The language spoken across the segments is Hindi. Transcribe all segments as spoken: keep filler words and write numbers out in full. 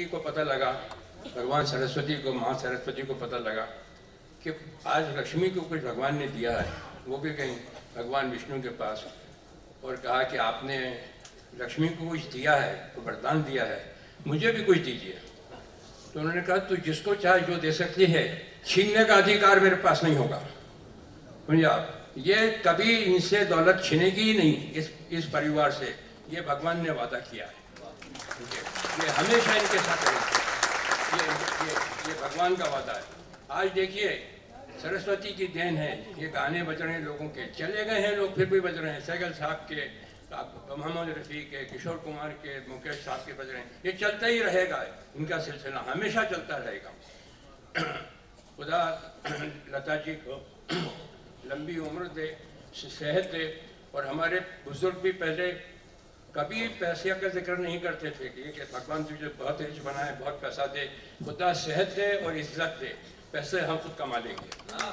जी को पता लगा, भगवान सरस्वती को, माँ सरस्वती को पता लगा कि आज लक्ष्मी को कुछ भगवान ने दिया है, वो भी गई भगवान विष्णु के पास और कहा कि आपने लक्ष्मी को कुछ दिया है, तो वरदान दिया है, मुझे भी कुछ दीजिए। तो उन्होंने कहा तू जिसको चाहे जो दे सकती है, छीनने का अधिकार मेरे पास नहीं होगा। समझे आप, ये कभी इनसे दौलत छीनेगी ही नहीं, इस इस परिवार से, ये भगवान ने वादा किया है, ये हमेशा इनके साथ रहेगा, ये ये ये भगवान का वादा है। आज देखिए सरस्वती की देन है, ये गाने बज रहे हैं लोगों के, चले गए हैं लोग फिर भी बज रहे हैं, सैगल साहब के, मोहम्मद रफ़ी के, किशोर कुमार के, मुकेश साहब के बज रहे हैं, ये चलता ही रहेगा, इनका सिलसिला हमेशा चलता रहेगा। खुदा लता जी को लंबी उम्र दे, सेहत दे, और हमारे बुजुर्ग भी पहले कभी पैसे का जिक्र नहीं करते थे कि भगवान तुझे बहुत रिच बनाए, बहुत पैसा दे, खुदा सेहत दे और इज्जत दे, पैसे हम खुद कमा लेंगे।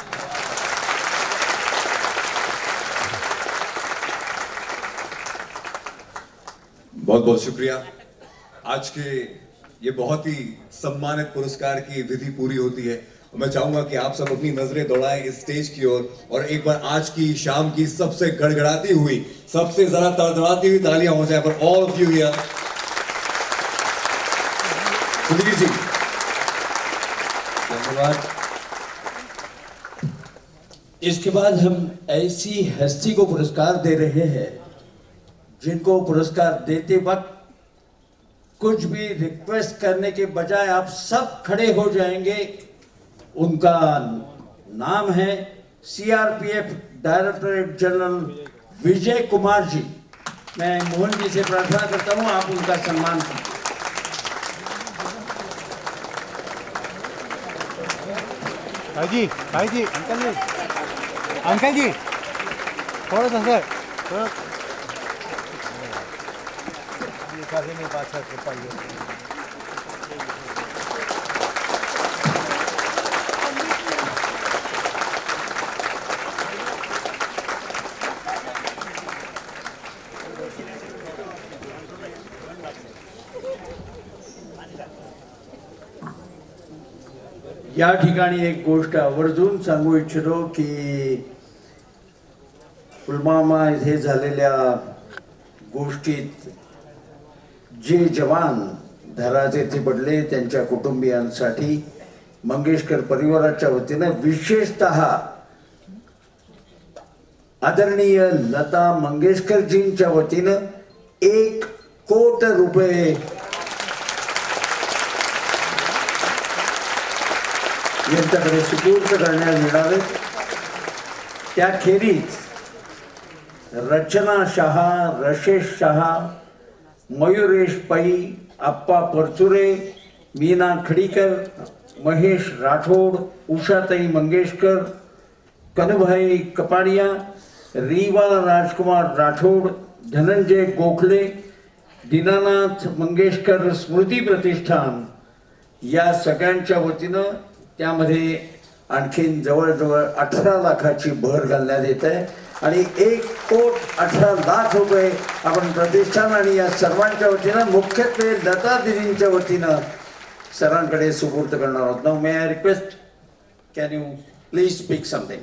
बहुत बहुत शुक्रिया। आज के ये बहुत ही सम्मानित पुरस्कार की विधि पूरी होती है। मैं चाहूंगा कि आप सब अपनी नजरें दौड़ाएं इस स्टेज की ओर और, और एक बार आज की शाम की सबसे गड़गड़ाती हुई, सबसे जरा तड़तड़ाती हुई तालियां हो जाए for all of you here. जी धन्यवाद। इसके बाद हम ऐसी हस्ती को पुरस्कार दे रहे हैं जिनको पुरस्कार देते वक्त कुछ भी रिक्वेस्ट करने के बजाय आप सब खड़े हो जाएंगे। उनका नाम है CRPF directorate general Vijay Kumar ji. मैं मोहन जी से प्रार्थना करता हूं आप उनका सम्मान कीजिए। भाई जी, भाई जी, अंकल जी, अंकल जी, थोड़ा सा सर, थोड़ा ये काफी नहीं बात कर पाइए। या ठिकाणी एक गोष्ट आवर्जून सांगू इच्छितो की पुलवामा इथे झालेल्या गोष्टीत जे जवान धराजेथे पडले त्यांच्या कुटुंबियांसाठी मंगेशकर परिवाराच्या वतीने विशेषतः आदरणीय लता मंगेशकरजींच्या वतीने एक कोटी रुपये यांच्याकडे सुपूर्द करण्यात येणार आहे। त्याखेरीज रचना शहा, रशेश शहा, मयुरेश पै, अप्पा परचुरे, मीना खडीकर, महेश राठोड, उषाताई मंगेशकर, कनुभाई कपाडिया, रीवा राजकुमार राठोड, धनंजय गोखले, दीनानाथ मंगेशकर स्मृती प्रतिष्ठान या सगळ्यांच्या वतीनं त्यामध्ये आणखीन जवळजवळ अठरा लाखाची भर घालण्यात येत आहे आणि एक कोटी अठरा लाख रुपये आपण प्रतिष्ठान आणि या सर्वांच्या वतीनं मुख्यत्वे लता दिदींच्या वतीनं सरांकडे सुपूर्द करणार आहोत। Now may I request, can you please speak something.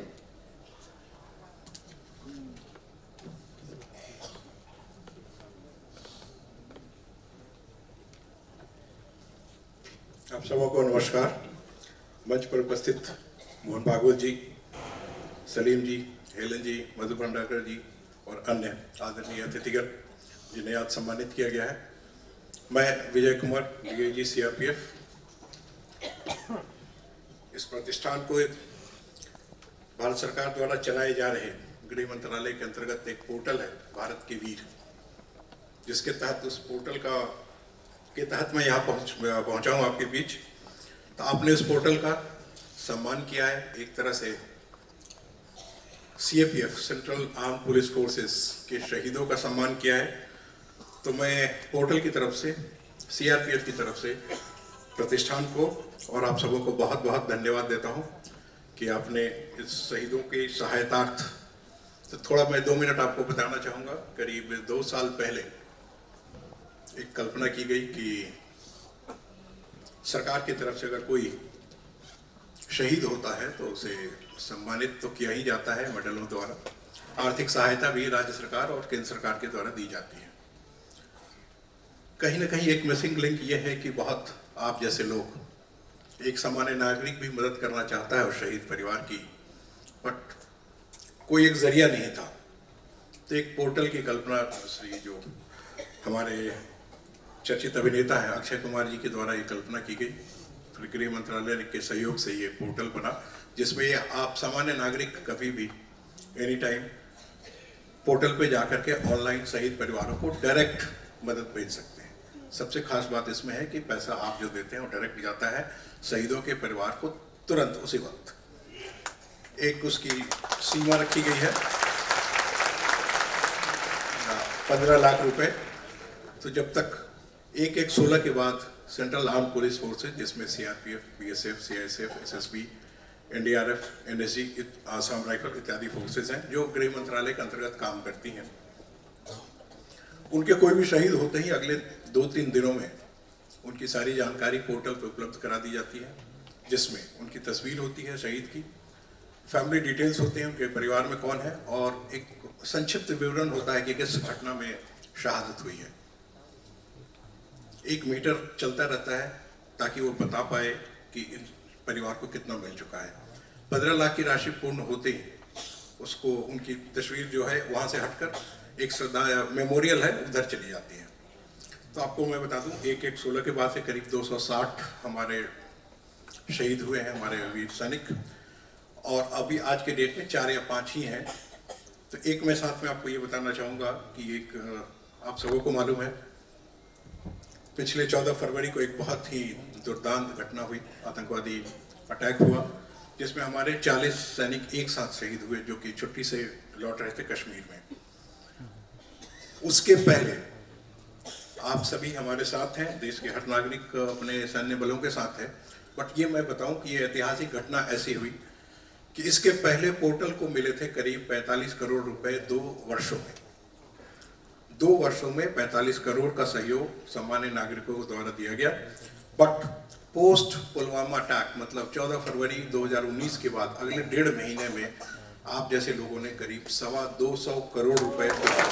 आप सबको नमस्कार। मंच पर उपस्थित मोहन भागवत जी, सलीम जी, हेलन जी, मधु भंडारकर जी और अन्य आदरणीय अतिथिगण जिन्हें आज सम्मानित किया गया है। मैं विजय कुमार, डीआईजी सीआरपीएफ, इस प्रतिष्ठान को भारत सरकार द्वारा चलाए जा रहे गृह मंत्रालय के अंतर्गत एक पोर्टल है भारत के वीर, जिसके तहत उस पोर्टल का के तहत मैं यहाँ पहुँच पहुँचा हूँ आपके बीच। तो आपने उस पोर्टल का सम्मान किया है, एक तरह से CAPF central arm police forces के शहीदों का सम्मान किया है। तो मैं पोर्टल की तरफ से, सीआरपीएफ की तरफ से प्रतिष्ठान को और आप सबों को बहुत बहुत धन्यवाद देता हूं कि आपने इस शहीदों की सहायतार्थ, तो थोड़ा मैं दो मिनट आपको बताना चाहूँगा। करीब दो साल पहले एक कल्पना की गई कि सरकार की तरफ से अगर कोई शहीद होता है तो उसे सम्मानित तो किया ही जाता है मेडलों द्वारा। आर्थिक सहायता भी राज्य सरकार और केंद्र सरकार के द्वारा दी जाती है। कहीं ना कहीं एक मिसिंग लिंक ये है कि बहुत आप जैसे लोग, एक सामान्य नागरिक भी मदद करना चाहता है उस शहीद परिवार की, बट कोई एक जरिया नहीं था। तो एक पोर्टल की कल्पना श्री जो हमारे चर्चित अभिनेता हैं अक्षय कुमार जी के द्वारा ये कल्पना की गई। फिर गृह मंत्रालय के सहयोग से ये पोर्टल बना, जिसमें आप सामान्य नागरिक कभी भी एनी टाइम पोर्टल पे जाकर के ऑनलाइन शहीद परिवारों को डायरेक्ट मदद भेज सकते हैं। सबसे खास बात इसमें है कि पैसा आप जो देते हैं वो डायरेक्ट जाता है शहीदों के परिवार को तुरंत उसी वक्त। एक उसकी सीमा रखी गई है पंद्रह लाख रुपए। तो जब तक एक एक सोलह के बाद सेंट्रल आर्म पुलिस फोर्सेज, जिसमें CRPF, BSF, CISF, SSB, NDRF, NSG, Assam rifle इत्यादि फोर्सेज हैं जो गृह मंत्रालय के अंतर्गत काम करती हैं। उनके कोई भी शहीद होते ही अगले दो तीन दिनों में उनकी सारी जानकारी पोर्टल पर उपलब्ध करा दी जाती है, जिसमें उनकी तस्वीर होती है शहीद की, फैमिली डिटेल्स होते हैं, उनके परिवार में कौन है, और एक संक्षिप्त विवरण होता है कि किस घटना में शहादत हुई है। एक मीटर चलता रहता है ताकि वो बता पाए कि इन परिवार को कितना मिल चुका है। पंद्रह लाख की राशि पूर्ण होते ही उसको उनकी तस्वीर जो है वहाँ से हटकर एक श्रद्धा मेमोरियल है उधर चली जाती है। तो आपको मैं बता दूं, एक एक सोलह के बाद से करीब दो सौ साठ हमारे शहीद हुए हैं, हमारे वीर सैनिक, और अभी आज के डेट में चार या पाँच ही हैं। तो एक मैं साथ में आपको ये बताना चाहूँगा कि एक आप सबों को मालूम है पिछले चौदह फरवरी को एक बहुत ही दुर्दांत घटना हुई, आतंकवादी अटैक हुआ, जिसमें हमारे चालीस सैनिक एक साथ शहीद हुए जो कि छुट्टी से लौट रहे थे कश्मीर में। उसके पहले आप सभी हमारे साथ हैं, देश के हर नागरिक अपने सैन्य बलों के साथ है। बट ये मैं बताऊं कि ये ऐतिहासिक घटना ऐसी हुई कि इसके पहले पोर्टल को मिले थे करीब पैंतालीस करोड़ रुपए दो वर्षों में। दो वर्षों में पैंतालीस करोड़ का सहयोग सामान्य नागरिकों द्वारा दिया गया। बट पोस्ट पुलवामा अटैक मतलब चौदह फरवरी दो हज़ार उन्नीस के बाद अगले डेढ़ महीने में आप जैसे लोगों ने करीब सवा दो सौ करोड़ रुपए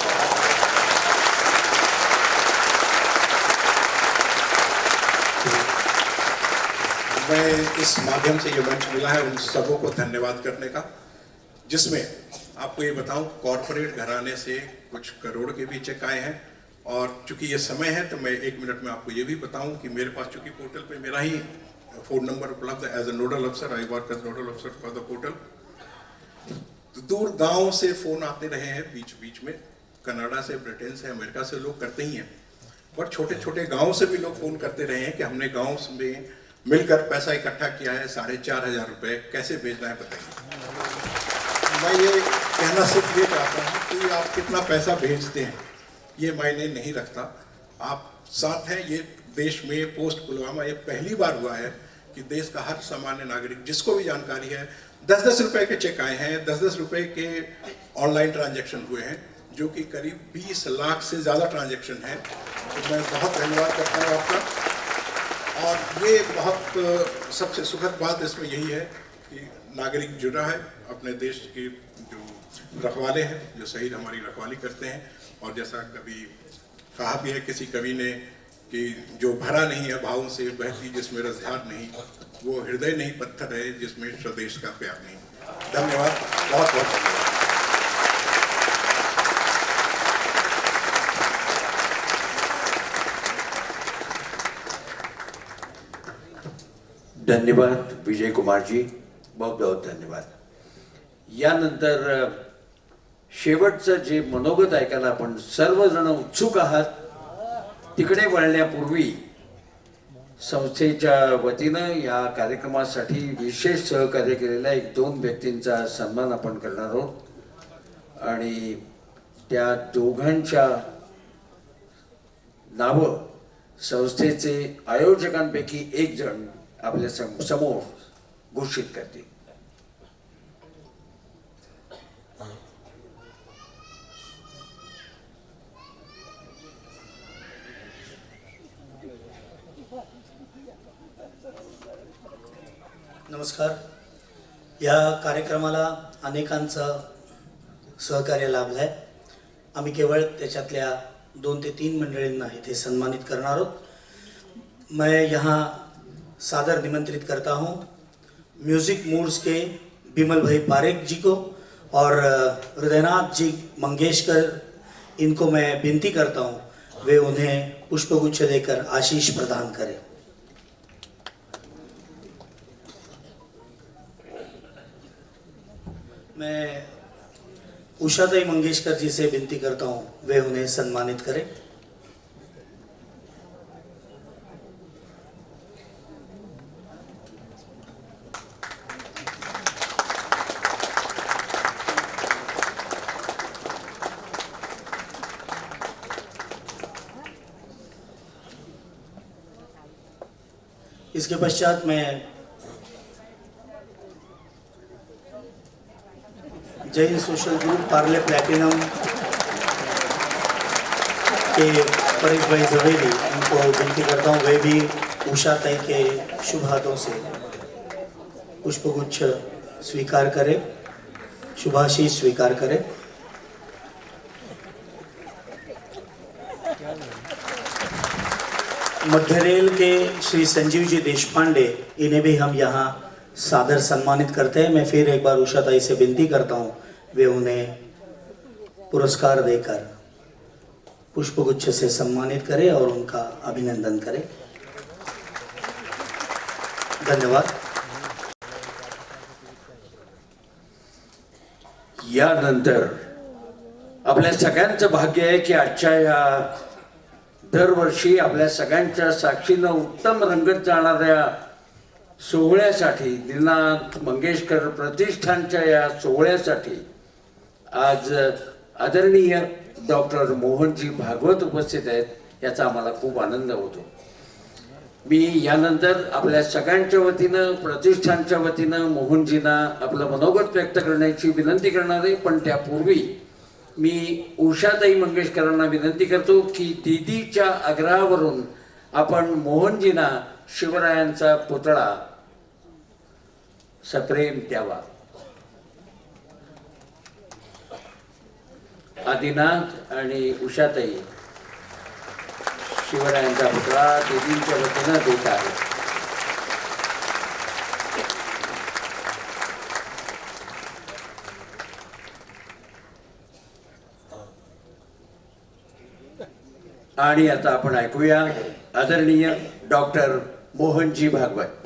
मैं इस माध्यम से ये मंच मिला है उन सबों को धन्यवाद करने का, जिसमें आपको ये बताऊं कॉरपोरेट घराने से कुछ करोड़ के भी चेक आए हैं। और चूंकि ये समय है तो मैं एक मिनट में आपको ये भी बताऊं कि मेरे पास चूंकि पोर्टल पे मेरा ही फोन नंबर उपलब्ध है, एज ए नोडल अफसर आई वर्क एज नोडल अफसर फॉर द पोर्टल। तो दूर गाँव से फोन आते रहे हैं बीच बीच में, कनाडा से, ब्रिटेन से, अमेरिका से लोग करते ही हैं, बट छोटे छोटे गाँव से भी लोग फोन करते रहे हैं कि हमने गाँव में मिलकर पैसा इकट्ठा किया है, साढ़े चार हजार रुपये कैसे भेजना है बताइए। मैं ये कहना सिर्फ ये चाहता हूँ कि आप कितना पैसा भेजते हैं ये मायने नहीं रखता, आप साथ हैं। ये देश में पोस्ट पुलवामा ये पहली बार हुआ है कि देश का हर सामान्य नागरिक जिसको भी जानकारी है, दस दस रुपए के चेक आए हैं, दस दस रुपए के ऑनलाइन ट्रांजैक्शन हुए हैं, जो कि करीब बीस लाख से ज़्यादा ट्रांजैक्शन है। तो मैं बहुत धन्यवाद करता हूँ आपका। और ये बहुत सबसे सुखद बात इसमें यही है कि नागरिक जुड़ा है अपने देश के जो रखवाले हैं, जो शहीद हमारी रखवाली करते हैं। और जैसा कभी कहा भी है किसी कवि ने कि जो भरा नहीं है भावों से बहती जिसमें रसधार नहीं, वो हृदय नहीं पत्थर है जिसमें स्वदेश का प्यार नहीं। धन्यवाद, बहुत बहुत धन्यवाद। धन्यवाद विजय कुमार जी, बहुत बहुत धन्यवाद। यानंतर शेवटचं जे मनोगत ऐकायला आपण सर्वजण उत्सुक आहात, तिकडे वळण्यापूर्वी संस्थेच्या वतीनं या कार्यक्रमासाठी विशेष सहकार्य केलेल्या एक दोन व्यक्तींचा सन्मान आपण करणार आहोत आणि त्या दोघांच्या नावं संस्थेचे आयोजकांपैकी एक जण आपल्या समोर घोषित करतील। नमस्कार. या कार्यक्रमाला अनेकांचा सहकार्य लाभलं आहे. आम्ही केवळ त्याच्यातल्या दोन ते तीन मंडळींना इथे सन्मानित करणार आहोत. मैं यहाँ सादर निमंत्रित करता हूँ म्यूज़िक मूड्स के बिमल भाई पारेख जी को और हृदयनाथ जी मंगेशकर, इनको मैं विनती करता हूँ वे उन्हें पुष्पगुच्छ देकर आशीष प्रदान करें. मैं उषाताई मंगेशकर जी से विनती करता हूँ वे उन्हें सम्मानित करें. इसके पश्चात मैं Jain social group Parle platinum के परेश भाई जवेरी, उनको विनती करता हूँ वे भी उषा ताई के शुभ हाथों से पुष्पगुच्छ स्वीकार करें, शुभाशीष स्वीकार करें. मध्य रेल के श्री संजीव जी देशपांडे, इन्हें भी हम यहाँ सादर सम्मानित करते हैं. मैं फिर एक बार उषा ताई से विनती करता हूँ वे उन्हें पुरस्कार देकर पुष्पगुच्छ से सम्मानित करें और उनका अभिनंदन करें. धन्यवाद. यानंतर आपल्या सगळ्यांचं भाग्य आहे की आजच्या या दरवर्षी आपल्या सगळ्यांच्या साक्षीनं उत्तम रंगत जाणाऱ्या सोहळ्यासाठी, दीनानाथ मंगेशकर प्रतिष्ठानच्या या सोहळ्यासाठी आज आदरणीय डॉक्टर मोहनजी भागवत उपस्थित आहेत. याचा आम्हाला खूप आनंद होतो. मी यानंतर आपल्या सगळ्यांच्या वतीनं, प्रतिष्ठानच्या वतीनं मोहनजींना आपलं मनोगत व्यक्त करण्याची विनंती करणार आहे. पण त्यापूर्वी मी उषाताई मंगेशकरांना विनंती करतो की दीदीच्या आग्रहावरून आपण मोहनजींना शिवरायांचा पुतळा सप्रेम द्यावा. आदिनाथ आणि उषाताई शिवरायांचा पुतळा दीदींच्या वतीनं देत आहेत. आणि आता आपण ऐकूया आदरणीय डॉक्टर मोहनजी भागवत.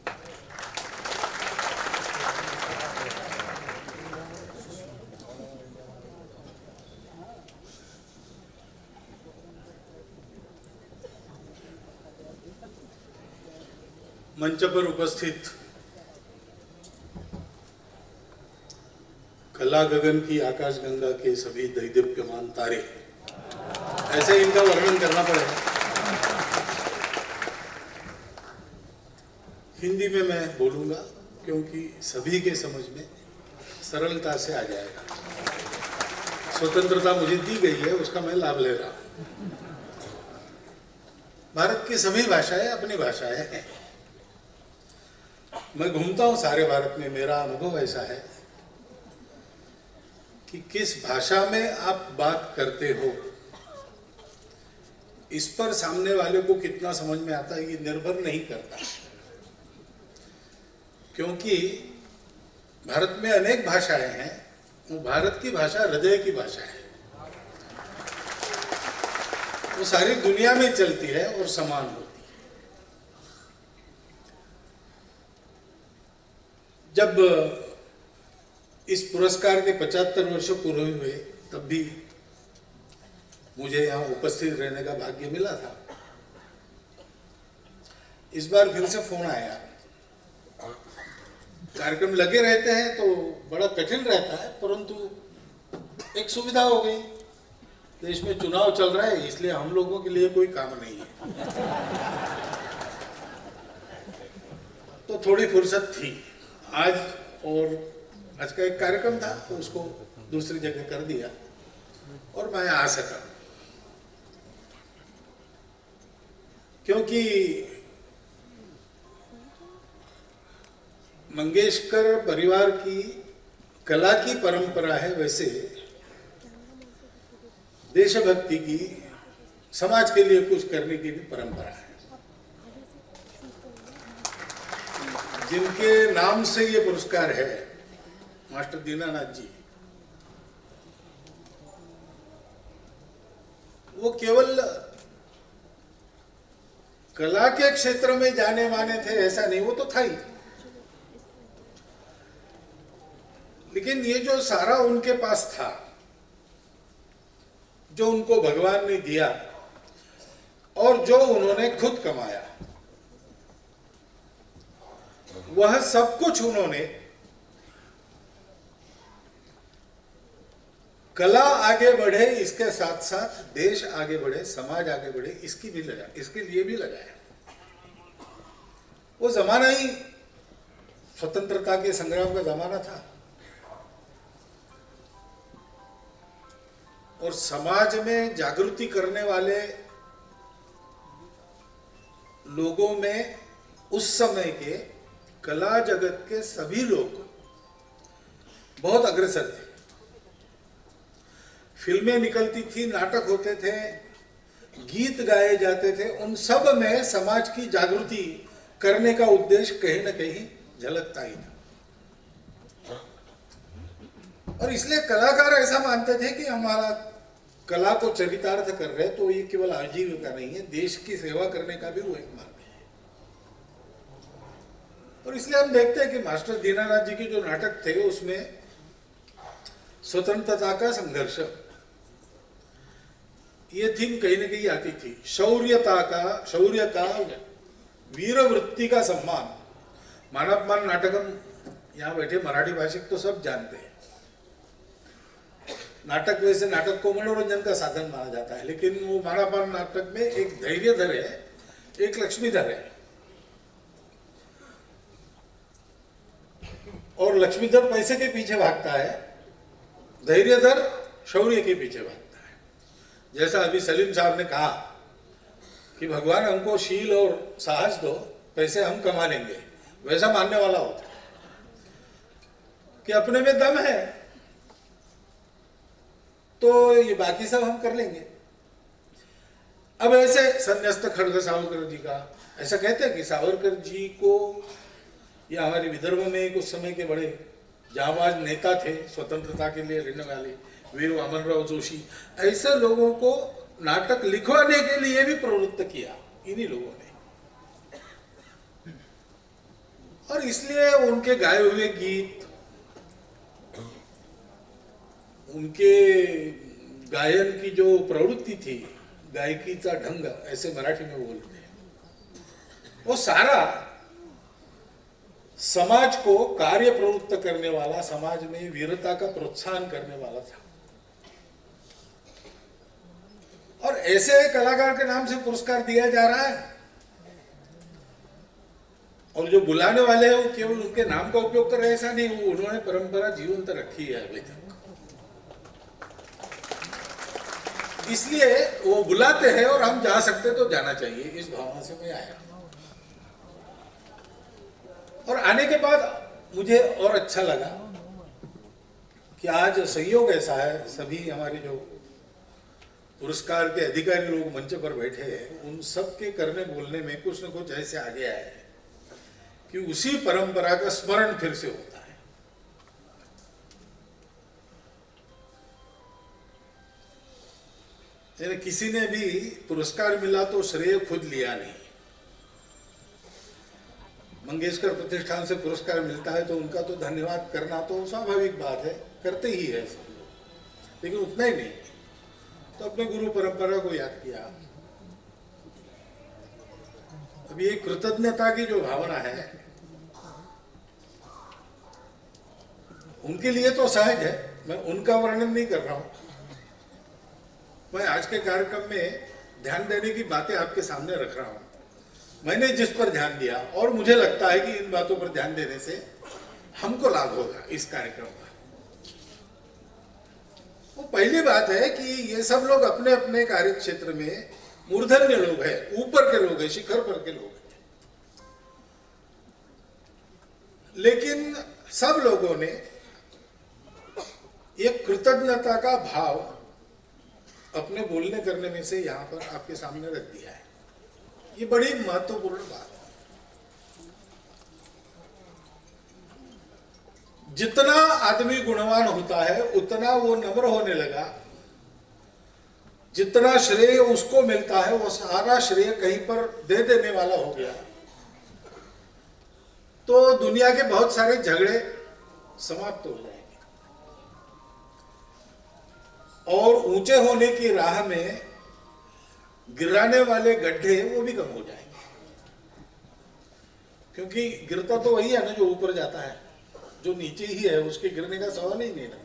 मंच पर उपस्थित कला गगन की आकाश गंगा के सभी दैदीप्यमान तारे, ऐसे इनका वर्णन करना पड़ेगा. हिंदी में मैं बोलूंगा क्योंकि सभी के समझ में सरलता से आ जाएगा. स्वतंत्रता मुझे दी गई है, उसका मैं लाभ ले रहा हूं. भारत की सभी भाषाएं अपनी भाषाएं हैं. मैं घूमता हूं सारे भारत में, मेरा अनुभव ऐसा है कि किस भाषा में आप बात करते हो इस पर सामने वाले को कितना समझ में आता है ये निर्भर नहीं करता. क्योंकि भारत में अनेक भाषाएं हैं, वो भारत की भाषा हृदय की भाषा है. वो सारी दुनिया में चलती है और समान होती है. जब इस पुरस्कार के पचहत्तर वर्ष पूरे हुए तब भी मुझे यहाँ उपस्थित रहने का भाग्य मिला था. इस बार फिर से फोन आया. कार्यक्रम लगे रहते हैं तो बड़ा कठिन रहता है, परंतु एक सुविधा हो गई. देश में चुनाव चल रहा है, इसलिए हम लोगों के लिए कोई काम नहीं है. तो थोड़ी फुर्सत थी आज, और आज का एक कार्यक्रम था तो उसको दूसरी जगह कर दिया और मैं आ सका. क्योंकि मंगेशकर परिवार की कला की परंपरा है, वैसे देशभक्ति की, समाज के लिए कुछ करने की भी परंपरा है। जिनके नाम से ये पुरस्कार है, मास्टर दीनानाथ जी, वो केवल कला के क्षेत्र में जाने माने थे ऐसा नहीं, वो तो था ही, लेकिन ये जो सारा उनके पास था, जो उनको भगवान ने दिया और जो उन्होंने खुद कमाया, वह सब कुछ उन्होंने कला आगे बढ़े, इसके साथ साथ देश आगे बढ़े, समाज आगे बढ़े, इसकी भी लगा, इसके लिए भी लगाया। वो जमाना ही स्वतंत्रता के संग्राम का जमाना था और समाज में जागृति करने वाले लोगों में उस समय के कला जगत के सभी लोग बहुत अग्रसर थे। फिल्में निकलती थी, नाटक होते थे, गीत गाए जाते थे, उन सब में समाज की जागृति करने का उद्देश्य कहीं ना कहीं झलकता ही था। और इसलिए कलाकार ऐसा मानते थे कि हमारा कला को चरितार्थ कर रहे, तो ये केवल आजीविका नहीं है, देश की सेवा करने का भी वो एक मार्ग है। और इसलिए हम देखते हैं कि मास्टर दीनानाथ जी के जो नाटक थे उसमें स्वतंत्रता का संघर्ष, ये थीम कहीं ना कहीं आती थी। शौर्यता का, शौर्य का, वीर वृत्ति का सम्मान। मानवमान नाटक हम यहाँ बैठे मराठी भाषिक तो सब जानते हैं। नाटक वैसे नाटक को मनोरंजन का साधन माना जाता है, लेकिन वो मानवमान नाटक में एक धैर्यधर है, एक लक्ष्मीधर है। और लक्ष्मीधर पैसे के पीछे भागता है, धैर्यधर शौर्य के पीछे भागता है। जैसा अभी सलीम साहब ने कहा कि भगवान हमको शील और साहस दो, पैसे हम कमा लेंगे, वैसा मानने वाला होता है कि अपने में दम है तो ये बाकी सब हम कर लेंगे। अब ऐसे संन्यस्त खड़ग सावरकर जी का ऐसा कहते हैं कि सावरकर जी को, या हमारे विदर्भ में कुछ समय के बड़े जांबाज नेता थे स्वतंत्रता के लिए लड़ने वाले, वीर वामनराव जोशी, ऐसे लोगों को नाटक लिखवाने के लिए भी प्रवृत्त किया इन्हीं लोगों ने। और इसलिए उनके गाए हुए गीत, उनके गायन की जो प्रवृत्ति थी, गायकीचा ढंग ऐसे मराठी में बोलते हैं, वो सारा समाज को कार्य प्रवृत्त करने वाला, समाज में वीरता का प्रोत्साहन करने वाला था। और ऐसे कलाकार के नाम से पुरस्कार दिया जा रहा है और जो बुलाने वाले हैं वो केवल उनके नाम का उपयोग कर रहे हैं, ऐसा नहीं, वो उन्होंने परंपरा जीवंत रखी है अभी तक। इसलिए वो बुलाते हैं और हम जा सकते तो जाना चाहिए, इस भावना से मैं आया। और आने के बाद मुझे और अच्छा लगा कि आज संयोग ऐसा है, सभी हमारे जो पुरस्कार के अधिकारी लोग मंच पर बैठे हैं, उन सब के करने बोलने में कुछ न कुछ ऐसे आगे आया है कि उसी परंपरा का स्मरण फिर से होता है। यानी किसी ने भी पुरस्कार मिला तो श्रेय खुद लिया नहीं। मंगेशकर प्रतिष्ठान से पुरस्कार मिलता है तो उनका तो धन्यवाद करना तो स्वाभाविक बात है, करते ही है सब लोग, लेकिन उतना ही नहीं, तो अपने गुरु परंपरा को याद किया। अब ये कृतज्ञता की जो भावना है उनके लिए तो सहज है, मैं उनका वर्णन नहीं कर रहा हूं। मैं आज के कार्यक्रम में ध्यान देने की बातें आपके सामने रख रहा हूं। मैंने जिस पर ध्यान दिया और मुझे लगता है कि इन बातों पर ध्यान देने से हमको लाभ होगा इस कार्यक्रम का। वो पहली बात है कि ये सब लोग अपने अपने कार्य क्षेत्र में मूर्धन्य लोग हैं, ऊपर के लोग हैं, शिखर पर के लोग हैं। लेकिन सब लोगों ने एक कृतज्ञता का भाव अपने बोलने करने में से यहाँ पर आपके सामने रख दिया है। ये बड़ी महत्वपूर्ण बात है। जितना आदमी गुणवान होता है उतना वो नम्र होने लगा। जितना श्रेय उसको मिलता है वो सारा श्रेय कहीं पर दे देने वाला हो गया, तो दुनिया के बहुत सारे झगड़े समाप्त हो जाएंगे और ऊंचे होने की राह में गिराने वाले गड्ढे वो भी कम हो जाएंगे, क्योंकि गिरता तो वही है ना जो ऊपर जाता है, जो नीचे ही है उसके गिरने का सवाल ही नहीं रहता।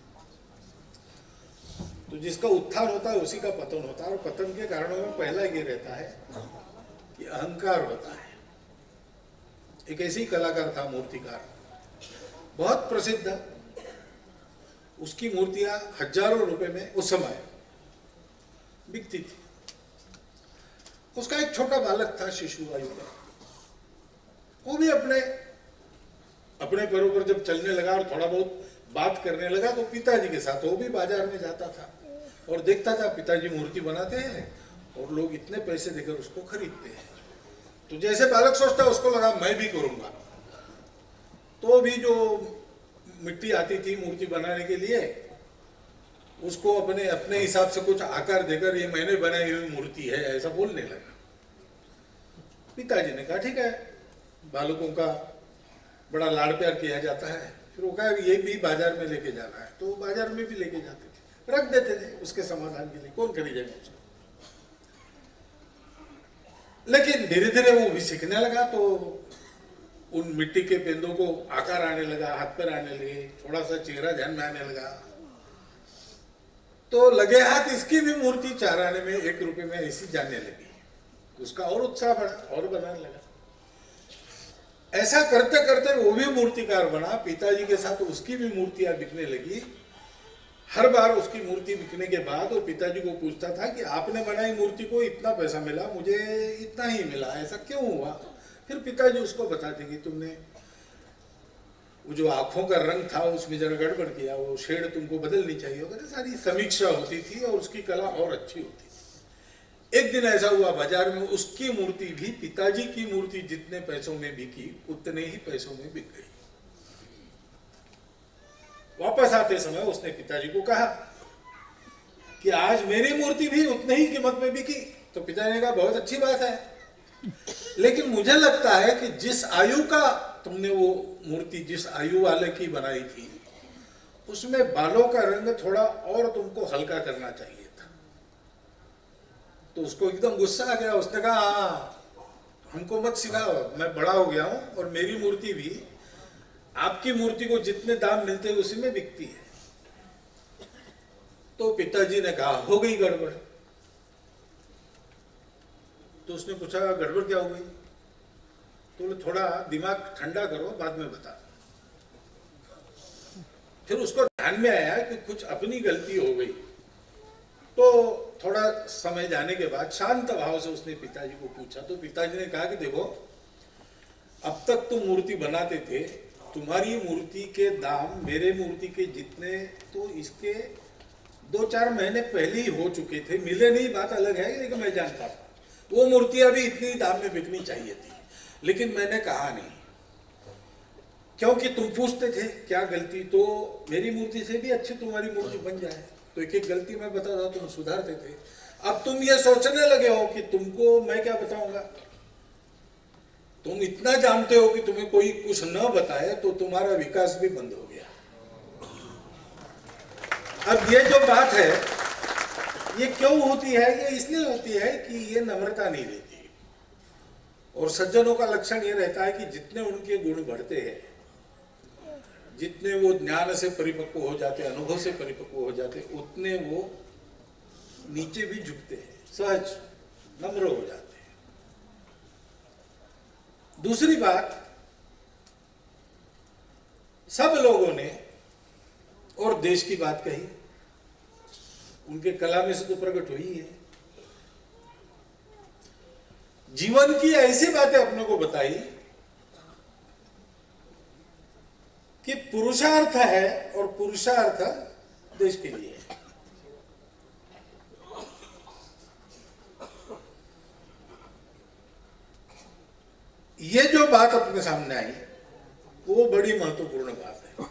तो जिसका उत्थान होता है उसी का पतन होता है, और पतन के कारणों में पहला ये रहता है कि अहंकार होता है। एक ऐसी कलाकार था, मूर्तिकार, बहुत प्रसिद्ध, उसकी मूर्तियां हजारों रुपए में उस समय बिकती थी। उसका एक छोटा बालक था, शिशु आयु का, वो भी अपने अपने पैरों पर जब चलने लगा और थोड़ा बहुत बात करने लगा तो पिताजी के साथ वो भी बाजार में जाता था और देखता था पिताजी मूर्ति बनाते हैं और लोग इतने पैसे देकर उसको खरीदते हैं। तो जैसे बालक सोचता उसको लगा मैं भी करूंगा, तो भी जो मिट्टी आती थी मूर्ति बनाने के लिए उसको अपने अपने हिसाब से कुछ आकार देकर ये मैंने बनाई हुई मूर्ति है ऐसा बोलने लगा। पिताजी ने कहा ठीक है, बालकों का बड़ा लाड़ प्यार किया जाता है। फिर वो कहा ये भी बाजार में लेके जाना है, तो बाजार में भी लेके जाते थे, रख देते थे उसके समाधान के लिए, कौन खरीदेगा उसको। लेकिन धीरे धीरे वो भी सीखने लगा, तो उन मिट्टी के पेंदों को आकार आने लगा, हाथ पैर आने लगे, थोड़ा सा चेहरा ध्यान में आने लगा, तो लगे हाथ इसकी भी मूर्ति चार आने में एक रुपए में ऐसी जाने लगी। उसका और उत्साह बढ़ा और बनाने लगा। ऐसा करते करते वो भी मूर्तिकार बना, पिताजी के साथ उसकी भी मूर्तियां बिकने लगी। हर बार उसकी मूर्ति बिकने के बाद वो पिताजी को पूछता था कि आपने बनाई मूर्ति को इतना पैसा मिला, मुझे इतना ही मिला, ऐसा क्यों हुआ। फिर पिताजी उसको बताते कि तुमने वो जो आंखों का रंग था उसमें जरा गड़बड़ किया, वो शेड तुमको बदलनी चाहिए वगैरह सारी समीक्षा होती थी और उसकी कला और अच्छी होती थी। एक दिन ऐसा हुआ बाजार में उसकी मूर्ति भी पिताजी की मूर्ति जितने पैसों में बिकी उतने ही पैसों में बिक गई। वापस आते समय उसने पिताजी को कहा कि आज मेरी मूर्ति भी उतने ही कीमत में बिकी। तो पिताजी ने कहा बहुत अच्छी बात है, लेकिन मुझे लगता है कि जिस आयु का तुमने वो मूर्ति जिस आयु वाले की बनाई थी उसमें बालों का रंग थोड़ा और तुमको हल्का करना चाहिए। तो उसको एकदम गुस्सा आ गया। उसने कहा हाँ, हमको मत सिखाओ, मैं बड़ा हो गया हूं और मेरी मूर्ति भी आपकी मूर्ति को जितने दाम मिलते हैं उसी में बिकती है। तो पिताजी ने कहा हो गई गड़बड़। तो उसने पूछा गड़बड़ क्या हो गई। तो थोड़ा दिमाग ठंडा करो, बाद में बता। फिर उसको ध्यान में आया कि कुछ अपनी गलती हो गई। तो थोड़ा समय जाने के बाद शांत भाव से उसने पिताजी को पूछा। तो पिताजी ने कहा कि देखो, अब तक तुम मूर्ति बनाते थे, तुम्हारी मूर्ति के दाम मेरे मूर्ति के जितने तो इसके दो चार महीने पहले ही हो चुके थे, मिले नहीं, बात अलग है, लेकिन मैं जानता था वो मूर्तियां भी इतनी दाम में बिकनी चाहिए थी, लेकिन मैंने कहा नहीं क्योंकि तुम पूछते थे क्या गलती, तो मेरी मूर्ति से भी अच्छी तुम्हारी मूर्ति बन जाए। तो एक एक गलती मैं बताता, तुम सुधारते थे। अब तुम ये सोचने लगे हो कि तुमको मैं क्या बताऊंगा। तुम इतना जानते हो कि तुम्हें कोई कुछ न बताए तो तुम्हारा विकास भी बंद हो गया। अब ये जो बात है ये क्यों होती है, ये इसलिए होती है कि ये नम्रता नहीं रहती। और सज्जनों का लक्षण ये रहता है कि जितने उनके गुण बढ़ते हैं, जितने वो ज्ञान से परिपक्व हो जाते, अनुभव से परिपक्व हो जाते, उतने वो नीचे भी झुकते हैं, सहज नम्र हो जाते हैं। दूसरी बात, सब लोगों ने और देश की बात कही, उनके कला में से तो प्रकट हुई है। जीवन की ऐसी बातें अपने को बताई पुरुषार्थ है और पुरुषार्थ देश के लिए है। ये जो बात अपने सामने आई वो बड़ी महत्वपूर्ण बात है।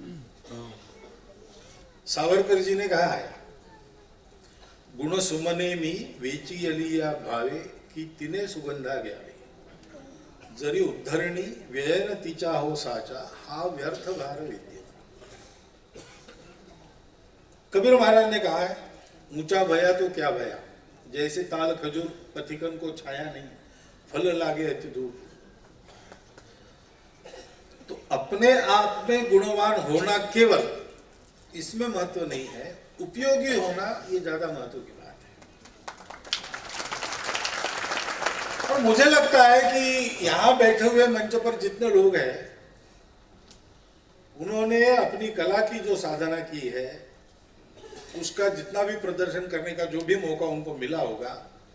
सावरकर जी ने कहा है, गुण सुमने मी वेची अलिया भावे की तिने सुगंधा घ्यावे, जरी उद्धरणी व्ययन तिचा हो साचा, हा व्यर्थ भार विद्ये। कबीर महाराज ने कहा है, ऊंचा भया तो क्या भया, जैसे ताल खजूर पथिकन को छाया नहीं, फल लागे अति दूर। तो अपने आप में गुणवान होना केवल इसमें महत्व नहीं है, उपयोगी होना ये ज्यादा महत्व की बात है। और मुझे लगता है कि यहां बैठे हुए मंच पर जितने लोग हैं, उन्होंने अपनी कला की जो साधना की है, उसका जितना भी प्रदर्शन करने का जो भी मौका उनको मिला होगा,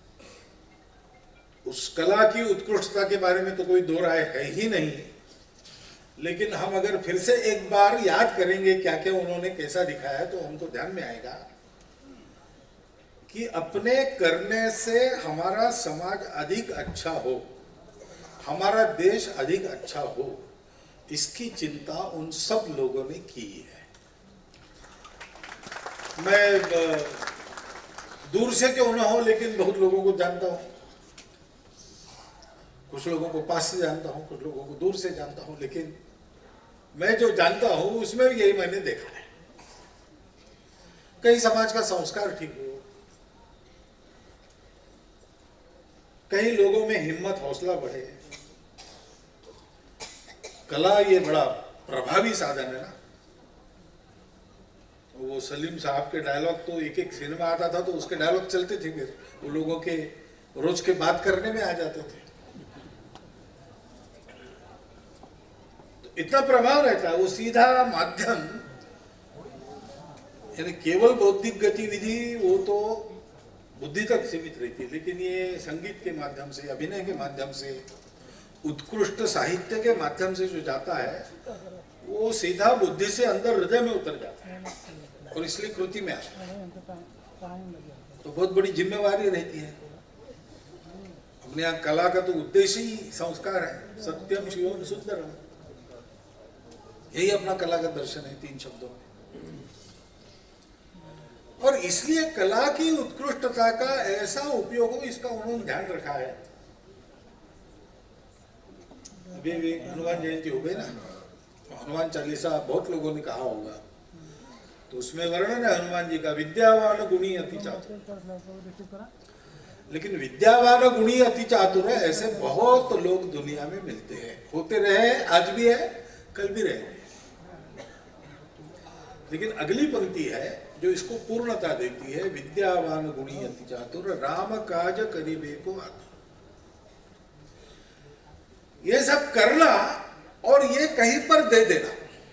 उस कला की उत्कृष्टता के बारे में तो कोई दो राय है ही नहीं। लेकिन हम अगर फिर से एक बार याद करेंगे क्या क्या उन्होंने कैसा दिखाया, तो हमको ध्यान में आएगा कि अपने करने से हमारा समाज अधिक अच्छा हो, हमारा देश अधिक अच्छा हो, इसकी चिंता उन सब लोगों ने की है। मैं दूर से क्यों ना हो, लेकिन बहुत लोगों को जानता हूं, कुछ लोगों को पास से जानता हूं, कुछ लोगों को दूर से जानता हूं, लेकिन मैं जो जानता हूं उसमें भी यही मैंने देखा है। कहीं समाज का संस्कार ठीक हो, कहीं लोगों में हिम्मत हौसला बढ़े। कला ये बड़ा प्रभावी साधन है ना। वो सलीम साहब के डायलॉग तो एक एक सिनेमा आता था तो उसके डायलॉग चलते थे, फिर वो लोगों के रोज के बात करने में आ जाते थे। इतना प्रभाव रहता है। वो सीधा माध्यम, यानी केवल बौद्धिक गतिविधि वो तो बुद्धि तक सीमित रहती है, लेकिन ये संगीत के माध्यम से, अभिनय के माध्यम से, उत्कृष्ट साहित्य के माध्यम से जो जाता है, वो सीधा बुद्धि से अंदर हृदय में उतर जाता है और इसलिए कृति में आता है। तो बहुत बड़ी जिम्मेवारी रहती है। अपने यहाँ कला का तो उद्देश्य ही संस्कार है, सत्यम शिवम सुंदरम, यही अपना कला का दर्शन है तीन शब्दों में। और इसलिए कला की उत्कृष्टता का ऐसा उपयोग हो, इसका उन्होंने ध्यान रखा है। अभी भी हनुमान जयंती हो गई ना, हनुमान चालीसा बहुत लोगों ने कहा होगा, तो उसमें वर्णन है हनुमान जी का, विद्यावान गुणी अति चातुर। लेकिन विद्यावान गुणी अति चातुर है, ऐसे बहुत लोग दुनिया में मिलते हैं, होते रहे, आज भी है, कल भी रहेंगे। लेकिन अगली पंक्ति है जो इसको पूर्णता देती है, विद्यावान गुणी अति चातुर, राम काज करिबे को आतुर। ये सब करना और ये कहीं पर दे देना,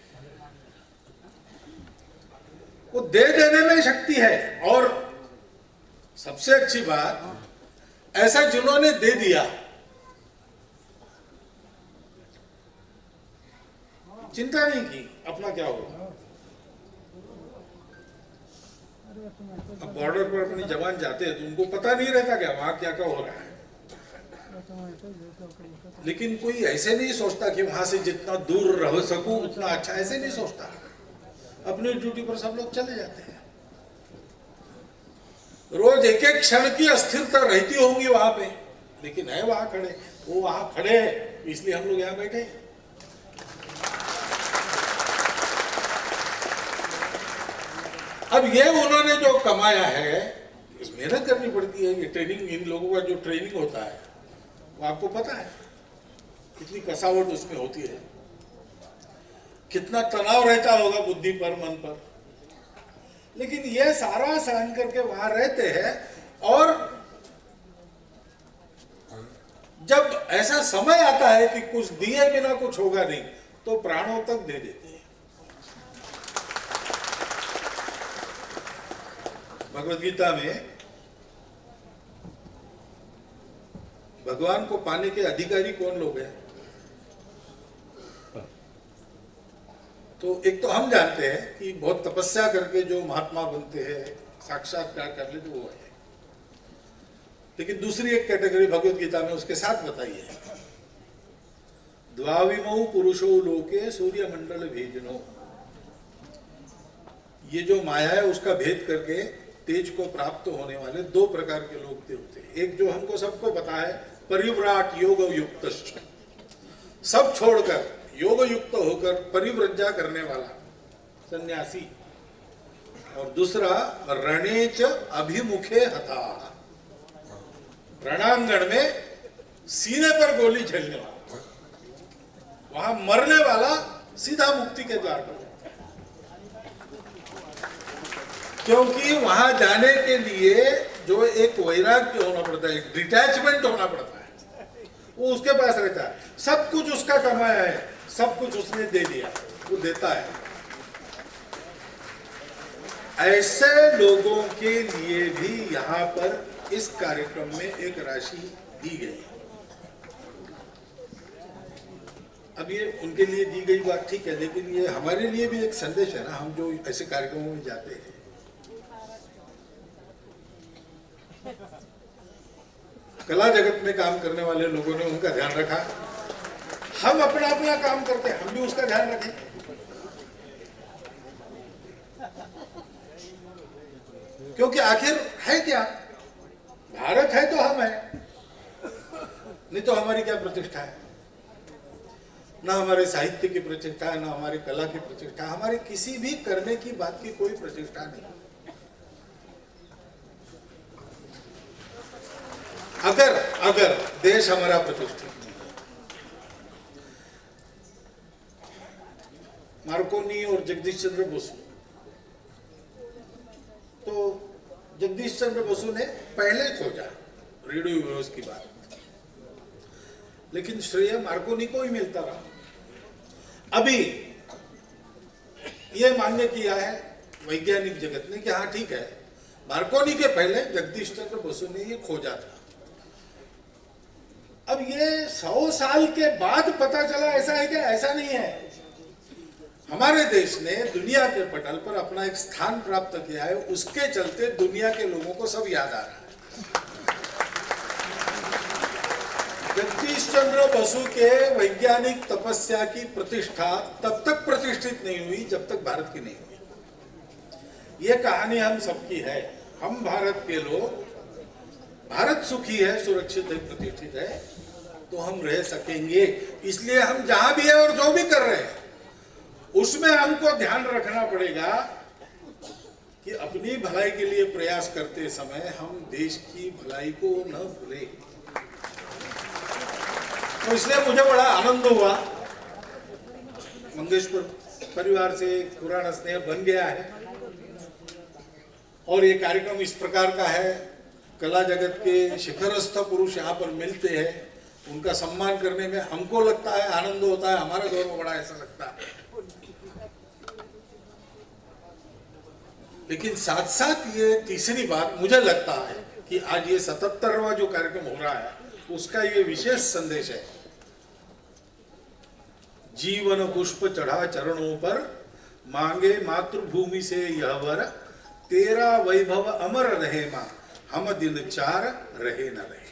वो दे देने में शक्ति है। और सबसे अच्छी बात, ऐसा जिन्होंने दे दिया, चिंता नहीं की अपना क्या होगा। अब बॉर्डर पर अपने जवान जाते हैं तो उनको पता नहीं रहता क्या वहां क्या क्या हो रहा है, लेकिन कोई ऐसे नहीं सोचता कि वहां से जितना दूर रह सकूं उतना अच्छा, ऐसे नहीं सोचता। अपनी ड्यूटी पर सब लोग चले जाते हैं। रोज एक एक क्षण की अस्थिरता रहती होगी वहां पे, लेकिन है वहां खड़े, वो वहां खड़े हैं, इसलिए हम लोग यहां बैठे। अब ये उन्होंने जो कमाया है, इस मेहनत करनी पड़ती है। ये ट्रेनिंग, इन लोगों का जो ट्रेनिंग होता है वो आपको पता है कितनी कसावट उसमें होती है, कितना तनाव रहता होगा बुद्धि पर, मन पर। लेकिन ये सारा सहन करके वहां रहते हैं, और जब ऐसा समय आता है कि कुछ दिए बिना कुछ होगा नहीं, तो प्राणों तक दे देते हैं। भगवद गीता में भगवान को पाने के अधिकारी कौन लोग हैं? तो एक तो हम जानते हैं कि बहुत तपस्या करके जो महात्मा बनते हैं, साक्षात्कार कर लेते वो है, लेकिन दूसरी एक कैटेगरी भगवत गीता में उसके साथ बताई है, द्वाविमौ पुरुषो लोके सूर्य मंडल भेजनो। ये जो माया है उसका भेद करके तेज को प्राप्त होने वाले दो प्रकार के लोग थे होते हैं। एक जो हमको सबको पता है, परिव्राट योग युक्त, सब छोड़कर योग युक्त होकर परिव्रज्या करने वाला सन्यासी, और दूसरा रणेच अभिमुखे हता, रणांगण में सीने पर गोली झेलने वाला, वहां मरने वाला सीधा मुक्ति के द्वार पर, क्योंकि वहां जाने के लिए जो एक वैराग्य होना पड़ता है, एक डिटैचमेंट होना पड़ता है, वो उसके पास रहता है। सब कुछ उसका कमाया है, सब कुछ उसने दे दिया, वो देता है। ऐसे लोगों के लिए भी यहाँ पर इस कार्यक्रम में एक राशि दी गई। अब ये उनके लिए दी गई बात ठीक है, लेकिन ये हमारे लिए भी एक संदेश है ना, हम जो ऐसे कार्यक्रमों में जाते हैं। कला जगत में काम करने वाले लोगों ने उनका ध्यान रखा, हम अपना अपना काम करते हैं, हम भी उसका ध्यान रखें। क्योंकि आखिर है क्या, भारत है तो हम है, नहीं तो हमारी क्या प्रतिष्ठा है? ना हमारे साहित्य की प्रतिष्ठा है, ना हमारी कला की प्रतिष्ठा, हमारे किसी भी करने की बात की कोई प्रतिष्ठा नहीं। अगर अगर देश हमारा प्रतिष्ठित नहीं है, मार्कोनी और जगदीश चंद्र बसु, तो जगदीश चंद्र बसु ने पहले खोजा रेडियो वेव्स की बात, लेकिन श्रेय मार्कोनी को ही मिलता रहा। अभी यह मान्य किया है वैज्ञानिक जगत ने कि हाँ ठीक है, मार्कोनी के पहले जगदीश चंद्र बसु ने ये खोजा था। अब ये सौ साल के बाद पता चला ऐसा है क्या? ऐसा नहीं है। हमारे देश ने दुनिया के पटल पर अपना एक स्थान प्राप्त किया है, उसके चलते दुनिया के लोगों को सब याद आ रहा है। जगदीश चंद्र बसु के वैज्ञानिक तपस्या की प्रतिष्ठा तब तक प्रतिष्ठित नहीं हुई जब तक भारत की नहीं हुई। ये कहानी हम सबकी है, हम भारत के लोग, भारत सुखी है, सुरक्षित है, प्रतिष्ठित है, तो हम रह सकेंगे। इसलिए हम जहां भी है और जो भी कर रहे हैं उसमें हमको ध्यान रखना पड़ेगा कि अपनी भलाई के लिए प्रयास करते समय हम देश की भलाई को न भूलें। तो इसलिए मुझे बड़ा आनंद हुआ, मंगेशकर परिवार से पुराना स्नेह बन गया है और ये कार्यक्रम इस प्रकार का है। कला जगत के शिखरस्थ पुरुष यहाँ पर मिलते हैं, उनका सम्मान करने में हमको लगता है आनंद होता है, हमारा गौरव बड़ा ऐसा लगता है। लेकिन साथ साथ ये तीसरी बात मुझे लगता है कि आज ये सतहत्तरवां जो कार्यक्रम हो रहा है उसका ये विशेष संदेश है, जीवन पुष्प चढ़ा चरणों पर, मांगे मातृभूमि से यह वर, तेरा वैभव अमर रहे मां, हम दिन चार रहे न रहे।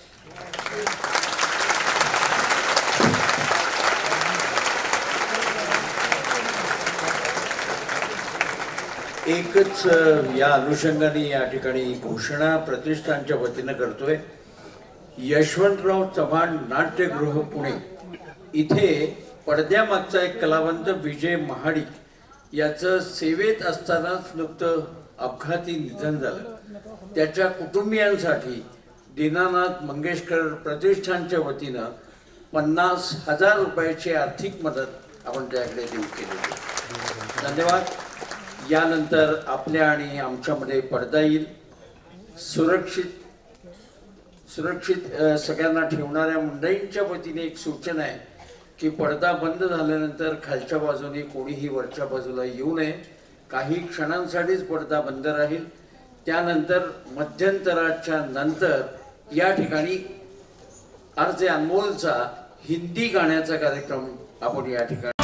एकच या अनुषंगाने या ठिकाणी घोषणा प्रतिष्ठानच्या वतीनं करतोय। यशवंतराव चव्हाण नाट्यगृह पुणे इथे पडद्यामागचा एक कलावंत विजय महाडिक याचं सेवेत असतानाच नुकतं अपघाती निधन झालं। त्याच्या कुटुंबियांसाठी दीनानाथ मंगेशकर प्रतिष्ठानच्या वतीनं पन्नास हजार रुपयाची आर्थिक मदत आपण त्याकडे देऊ केली। धन्यवाद। यानंतर आपल्या आणि आमच्यामध्ये पडदा येईल। सुरक्षित सुरक्षित सगळ्यांना ठेवणाऱ्या मंडळींच्या वतीने एक सूचना आहे की पडदा बंद झाल्यानंतर खालच्या बाजूने कोणीही वरच्या बाजूला येऊ नये। काही क्षणांसाठीच पडदा बंद राहील। त्यानंतर मध्यंतराच्या नंतर या ठिकाणी आरजे अनमोलचा हिंदी गाण्याचा कार्यक्रम आपण या ठिकाणी